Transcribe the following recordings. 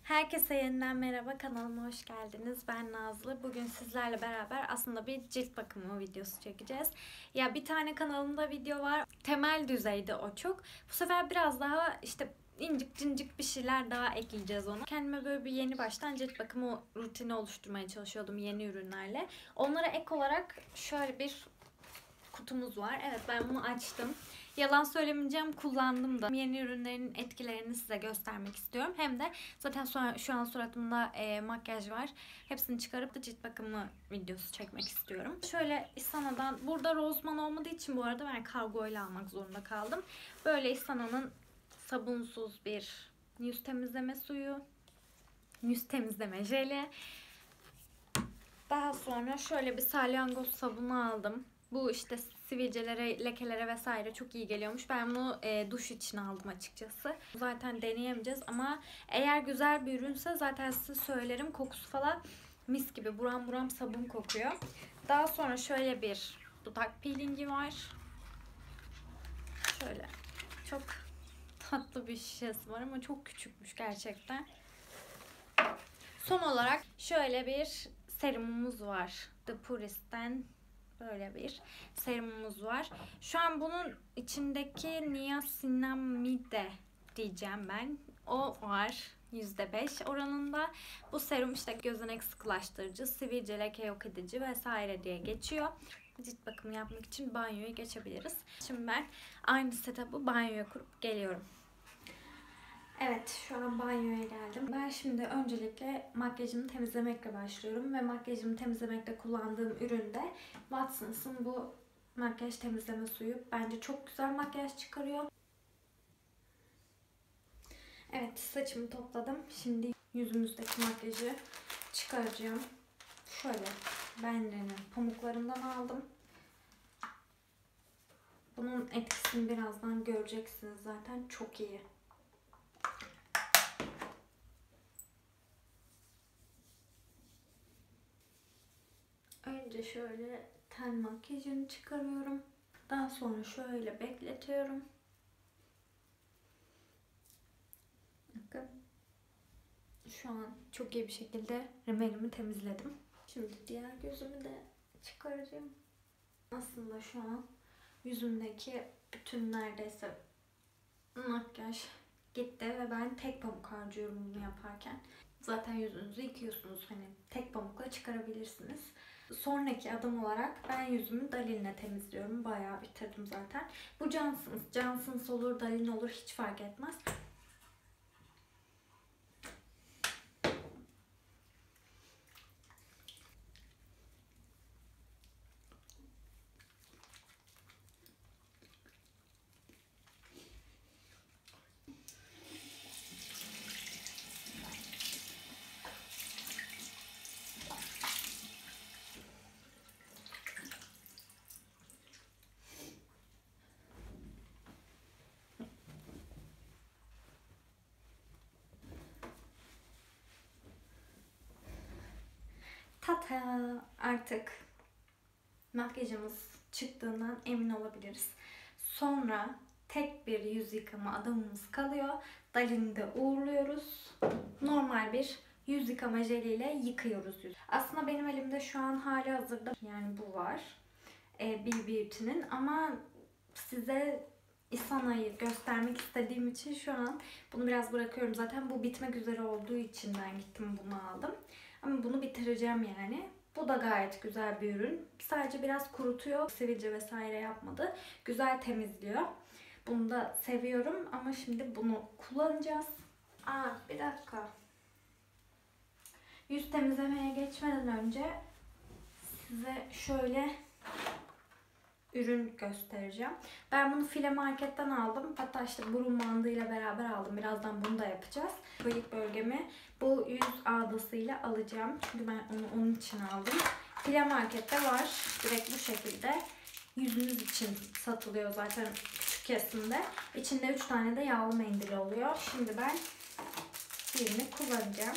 Herkese yeniden merhaba, kanalıma hoş geldiniz. Ben Nazlı. Bugün sizlerle beraber aslında bir cilt bakımı videosu çekeceğiz. Ya bir tane kanalımda video var. Temel düzeyde o çok. Bu sefer biraz daha incik cincik bir şeyler daha ekleyeceğiz ona. Kendime böyle bir yeni baştan cilt bakımı rutini oluşturmaya çalışıyordum yeni ürünlerle. Onlara ek olarak şöyle bir kutumuz var. Evet, ben bunu açtım. Yalan söylemeyeceğim, kullandım da. Yeni ürünlerin etkilerini size göstermek istiyorum. Hem de zaten şu an suratımda makyaj var. Hepsini çıkarıp da cilt bakımı videosu çekmek istiyorum. Şöyle Isana'dan, burada Rozman olmadığı için bu arada ben kargo ile almak zorunda kaldım. Böyle Isana'nın sabunsuz bir yüz temizleme suyu, yüz temizleme jeli. Daha sonra şöyle bir salyangoz sabunu aldım. Bu işte sivilcelere, lekelere vesaire çok iyi geliyormuş. Ben bunu duş için aldım açıkçası. Zaten deneyemeyeceğiz ama eğer güzel bir ürünse zaten size söylerim. Kokusu falan mis gibi buram buram sabun kokuyor. Daha sonra şöyle bir dudak peelingi var. Şöyle çok tatlı bir şişesi var ama çok küçükmüş gerçekten. Son olarak şöyle bir serumumuz var. The Purist'ten böyle bir serumumuz var. Şu an bunun içindeki niacinamide diyeceğim ben. O var. %5 oranında. Bu serum işte gözenek sıkılaştırıcı, sivilce, leke yok edici vesaire diye geçiyor. Cilt bakımı yapmak için banyoya geçebiliriz. Şimdi ben aynı setup'ı banyoya kurup geliyorum. Evet, şu an banyoya geldim. Ben şimdi öncelikle makyajımı temizlemekle başlıyorum ve makyajımı temizlemekte kullandığım ürün de Watsons'ın bu makyaj temizleme suyu. Bence çok güzel makyaj çıkarıyor. Evet, saçımı topladım. Şimdi yüzümüzdeki makyajı çıkaracağım. Şöyle Benden'in pamuklarından aldım. Bunun etkisini birazdan göreceksiniz zaten, çok iyi. Önce şöyle ten makyajını çıkarıyorum. Daha sonra şöyle bekletiyorum. Bakın. Şu an çok iyi bir şekilde rimelimi temizledim. Şimdi diğer gözümü de çıkaracağım. Aslında şu an yüzümdeki bütün neredeyse makyaj gitti ve ben tek pamuk harcıyorum bunu yaparken. Zaten yüzünüzü yıkıyorsunuz. Hani tek pamukla çıkarabilirsiniz. Sonraki adım olarak ben yüzümü Daline'le temizliyorum. Bayağı bitirdim zaten. Bu Johnson's olur, Daline olur, hiç fark etmez. Tata! Artık makyajımız çıktığından emin olabiliriz. Sonra tek bir yüz yıkama adımımız kalıyor. Daline'de uğurluyoruz. Normal bir yüz yıkama jeliyle yıkıyoruz yüzü. Aslında benim elimde şu an hali hazırda yani bu var. Be Beauty'nin ama size Isana'yı göstermek istediğim için şu an bunu biraz bırakıyorum. Zaten bu bitmek üzere olduğu için ben gittim bunu aldım. Ama bunu bitireceğim yani. Bu da gayet güzel bir ürün. Sadece biraz kurutuyor. Sivilce vesaire yapmadı. Güzel temizliyor. Bunu da seviyorum ama şimdi bunu kullanacağız. Bir dakika. Yüz temizlemeye geçmeden önce size şöyle ürün göstereceğim. Ben bunu File Market'ten aldım. Hatta işte burun bandıyla beraber aldım. Birazdan bunu da yapacağız. Bıyık bölgemi bu yüz ağdasıyla alacağım. Çünkü ben onu onun için aldım. File Market'te var. Direkt bu şekilde. Yüzünüz için satılıyor zaten küçük kesimde. İçinde 3 tane de yağlı mendil oluyor. Şimdi ben birini kullanacağım.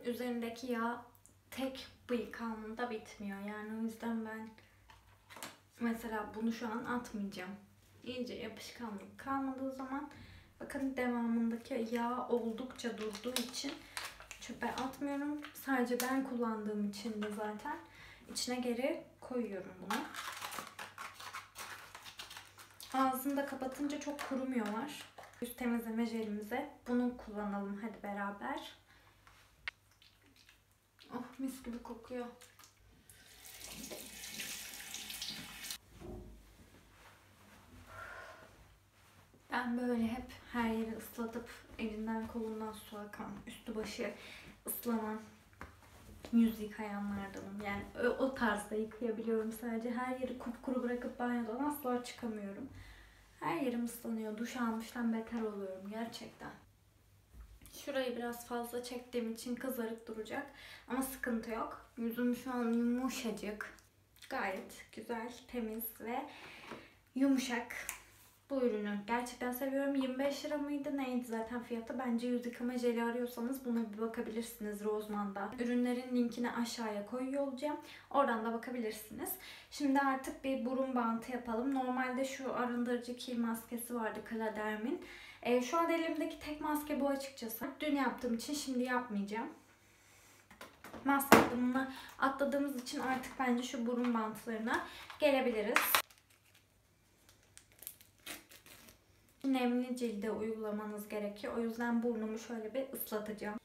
üzerindeki yağ tek bıyık alnında bitmiyor. Yani o yüzden ben mesela bunu şu an atmayacağım. İyice yapışkanlık kalmadığı zaman bakın devamındaki yağ oldukça durduğu için çöpe atmıyorum. Sadece ben kullandığım için de zaten içine geri koyuyorum bunu. Ağzını da kapatınca çok kurumuyorlar. Yüz temizleme jelimize bunu kullanalım hadi beraber. Oh, mis gibi kokuyor. Ben böyle hep her yeri ıslatıp elinden kolundan su akan, üstü başı ıslanan yüz yıkayanlardanım. Yani o tarzda yıkayabiliyorum sadece. Her yeri kupkuru bırakıp banyodan asla çıkamıyorum. Her yerim ıslanıyor. Duş almıştan beter oluyorum gerçekten. Şurayı biraz fazla çektiğim için kızarık duracak. Ama sıkıntı yok. Yüzüm şu an yumuşacık. Gayet güzel, temiz ve yumuşak. Bu ürünü gerçekten seviyorum. 25 lira mıydı neydi zaten fiyatı? Bence yüz yıkama jeli arıyorsanız buna bir bakabilirsiniz Roseman'da. Ürünlerin linkini aşağıya koyuyor olacağım. Oradan da bakabilirsiniz. Şimdi artık bir burun bantı yapalım. Normalde şu arındırıcı kil maskesi vardı Claderm'in. Şu an elimdeki tek maske bu açıkçası. Dün yaptığım için şimdi yapmayacağım. Maske adımını atladığımız için artık bence şu burun bantlarına gelebiliriz. Nemli cilde uygulamanız gerekiyor. O yüzden burnumu şöyle bir ıslatacağım.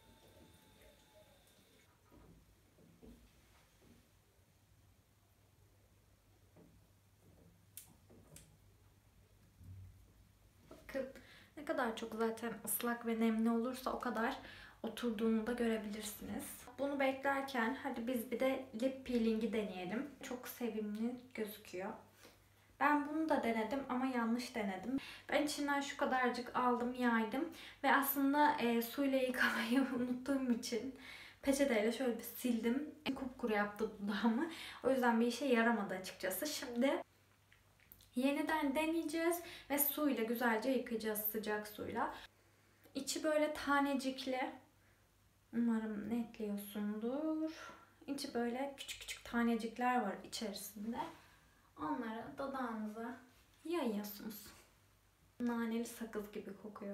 Bakın ne kadar çok zaten ıslak ve nemli olursa o kadar oturduğunu da görebilirsiniz. Bunu beklerken hadi biz bir de lip peeling'i deneyelim. Çok sevimli gözüküyor. Ben bunu da denedim ama yanlış denedim. Ben içinden şu kadarcık aldım, yaydım ve aslında suyla yıkamayı unuttuğum için peçeteyle şöyle bir sildim. Kupkuru yaptı dudağımı. O yüzden bir işe yaramadı açıkçası. Şimdi yeniden deneyeceğiz ve suyla güzelce yıkayacağız, sıcak suyla. İçi böyle tanecikli. Umarım netliyorsundur. İçi böyle küçük küçük tanecikler var içerisinde. Onları dudağınıza yayıyorsunuz. Naneli sakız gibi kokuyor.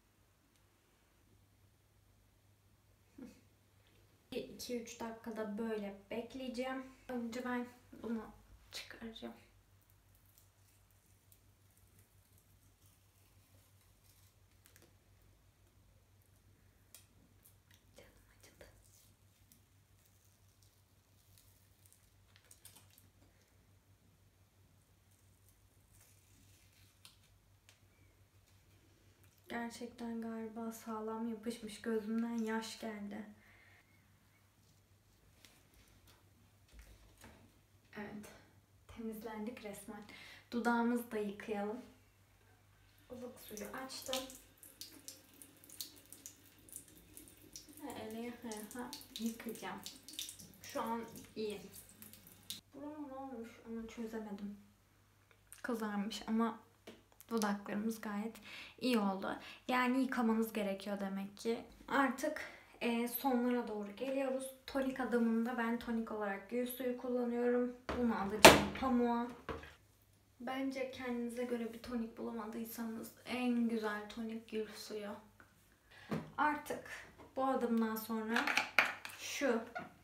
2-3 dakikada böyle bekleyeceğim. Önce ben bunu çıkaracağım. Canım acıdı. Gerçekten galiba sağlam yapışmış. Gözümden yaş geldi. Evet. Temizlendik resmen. Dudağımızı da yıkayalım. Ilık suyu açtım. Eli yıkayacağım. Şu an iyi. Burama ne olmuş onu çözemedim. Kızarmış ama dudaklarımız gayet iyi oldu. Yani yıkamanız gerekiyor demek ki. Artık sonlara doğru geliyoruz. Tonik adımında ben tonik olarak gül suyu kullanıyorum. Bunu alacağım pamuğa. Bence kendinize göre bir tonik bulamadıysanız en güzel tonik gül suyu. Artık bu adımdan sonra şu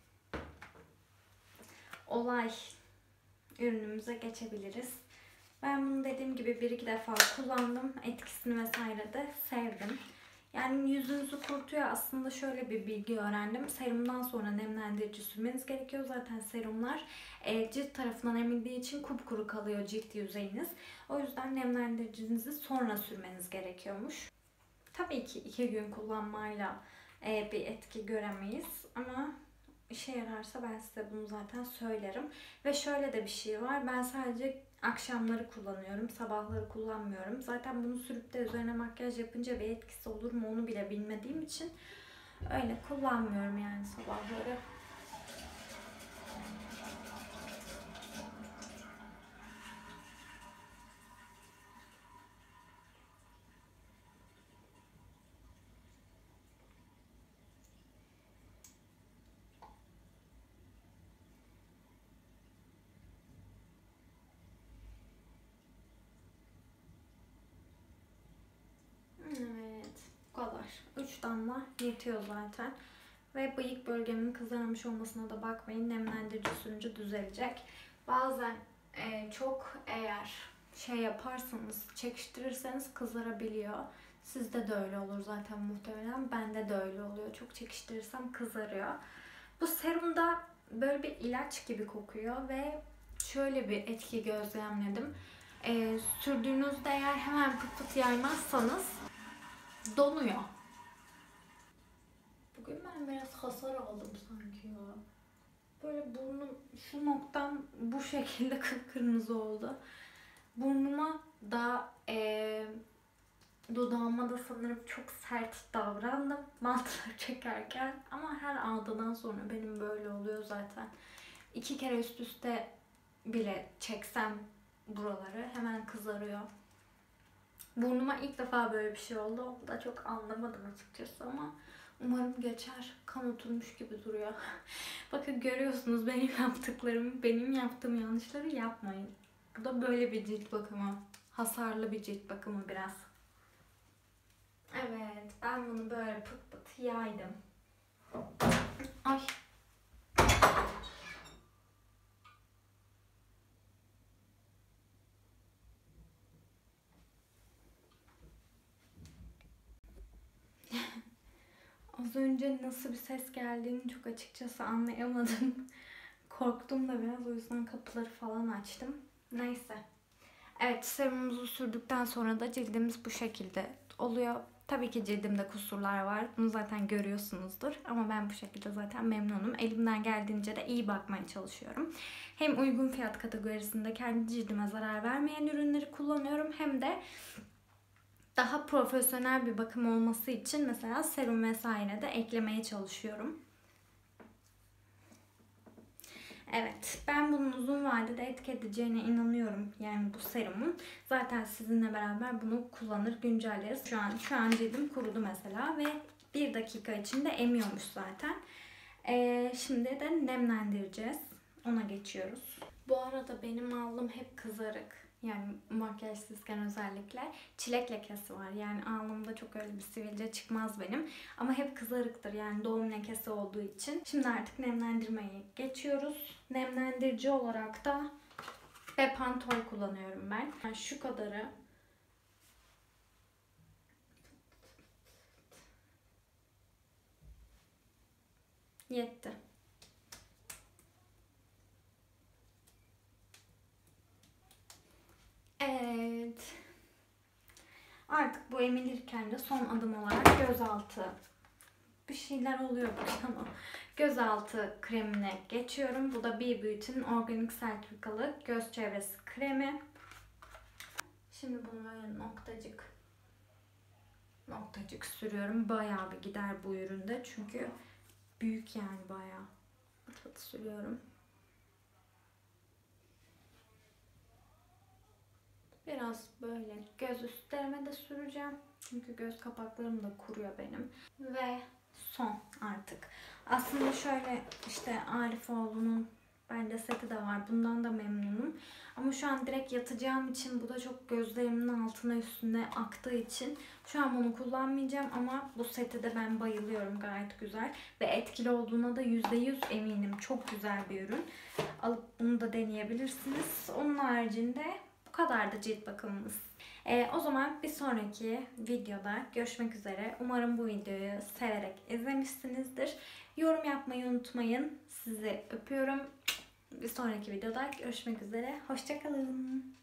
olay ürünümüze geçebiliriz. Ben bunu dediğim gibi 1-2 defa kullandım. Etkisini vesaire de sevdim. Yani yüzünüzü kurutuyor. Aslında şöyle bir bilgi öğrendim. Serumdan sonra nemlendirici sürmeniz gerekiyor. Zaten serumlar cilt tarafından emildiği için kupkuru kalıyor cilt yüzeyiniz. O yüzden nemlendiricinizi sonra sürmeniz gerekiyormuş. Tabii ki 2 gün kullanmayla bir etki göremeyiz. Ama işe yararsa ben size bunu zaten söylerim. Ve şöyle de bir şey var. Ben sadece akşamları kullanıyorum. Sabahları kullanmıyorum. Zaten bunu sürüp de üzerine makyaj yapınca bir etkisi olur mu onu bile bilmediğim için öyle kullanmıyorum yani sabahları. kadar. 3 damla yetiyor zaten. Ve bıyık bölgemin kızarmış olmasına da bakmayın. Nemlendirici sürünce düzelecek. Bazen çok eğer şey yaparsanız, çekiştirirseniz kızarabiliyor. Sizde de öyle olur zaten muhtemelen. Bende de öyle oluyor. Çok çekiştirirsem kızarıyor. Bu serumda böyle bir ilaç gibi kokuyor ve şöyle bir etki gözlemledim. Sürdüğünüzde eğer hemen pıt pıt yaymazsanız donuyor. Bugün ben biraz hasar aldım sanki ya. Böyle burnum, şu noktam bu şekilde kıpkırmızı oldu. Burnuma da dudağıma da sanırım çok sert davrandım mantıları çekerken. Ama her aldıdan sonra benim böyle oluyor zaten. 2 kere üst üste bile çeksem buraları hemen kızarıyor. Burnuma ilk defa böyle bir şey oldu. Onu da çok anlamadım açıkçası ama umarım geçer. Kan oturmuş gibi duruyor. Bakın görüyorsunuz benim yaptıklarımı, benim yaptığım yanlışları yapmayın. Bu da böyle bir cilt bakımı. Hasarlı bir cilt bakımı biraz. Evet, ben bunu böyle pıt pıt yaydım. Ay. Az önce nasıl bir ses geldiğini çok açıkçası anlayamadım. Korktum da biraz, o yüzden kapıları falan açtım. Neyse. Evet, serumumuzu sürdükten sonra da cildimiz bu şekilde oluyor. Tabii ki cildimde kusurlar var. Bunu zaten görüyorsunuzdur. Ama ben bu şekilde zaten memnunum. Elimden geldiğince de iyi bakmaya çalışıyorum. Hem uygun fiyat kategorisinde kendi cildime zarar vermeyen ürünleri kullanıyorum. Hem de daha profesyonel bir bakım olması için mesela serum vesaire de eklemeye çalışıyorum. Evet, ben bunun uzun vadede etki edeceğine inanıyorum. Yani bu serumun. Zaten sizinle beraber bunu kullanır, güncelleriz. Şu an cildim kurudu mesela ve 1 dakika içinde emiyormuş zaten. Şimdi de nemlendireceğiz. Ona geçiyoruz. Bu arada benim alnım hep kızarık. Yani makyajsızken özellikle çilek lekesi var. Yani alnımda çok öyle bir sivilce çıkmaz benim. Ama hep kızarıktır yani doğum lekesi olduğu için. Şimdi artık nemlendirmeyi geçiyoruz. Nemlendirici olarak da Bepantol kullanıyorum ben. Yani şu kadarı. Yetti. Evet. Artık bu emilirken de son adım olarak gözaltı. Bir şeyler oluyor burada ama gözaltı kremine geçiyorum. Bu da B Beauty'nin organik sertifikalı göz çevresi kremi. Şimdi bunu böyle noktacık sürüyorum. Bayağı bir gider bu üründe çünkü büyük yani bayağı. Sürüyorum. Biraz böyle göz üstlerime de süreceğim. Çünkü göz kapaklarım da kuruyor benim. Ve son artık. Aslında şöyle işte Arifoğlu'nun bende seti de var. Bundan da memnunum. Ama şu an direkt yatacağım için bu da çok gözlerimin altına üstüne aktığı için şu an bunu kullanmayacağım ama bu seti de ben bayılıyorum. Gayet güzel ve etkili olduğuna da %100 eminim. Çok güzel bir ürün. Alıp bunu da deneyebilirsiniz. Onun haricinde bu kadar da cilt bakımımız. O zaman bir sonraki videoda görüşmek üzere. Umarım bu videoyu severek izlemişsinizdir. Yorum yapmayı unutmayın. Sizi öpüyorum. Bir sonraki videoda görüşmek üzere. Hoşça kalın.